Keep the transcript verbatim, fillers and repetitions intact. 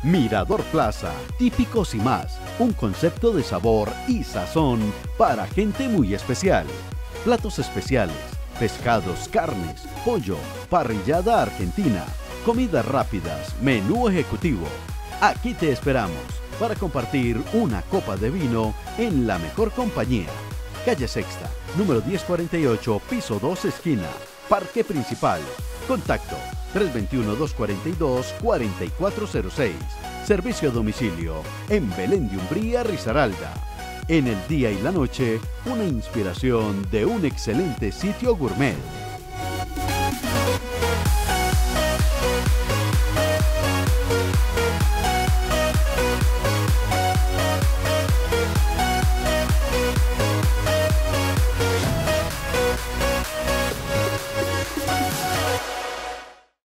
Mirador Plaza, típicos y más, un concepto de sabor y sazón para gente muy especial. Platos especiales, pescados, carnes, pollo, parrillada argentina, comidas rápidas, menú ejecutivo. Aquí te esperamos para compartir una copa de vino en la mejor compañía. Calle Sexta, número diez cuarenta y ocho, piso dos, esquina, Parque Principal. Contacto tres dos uno, dos cuatro dos, cuatro cuatro cero seis. Servicio a domicilio en Belén de Umbría, Risaralda. En el día y la noche, una inspiración de un excelente sitio gourmet.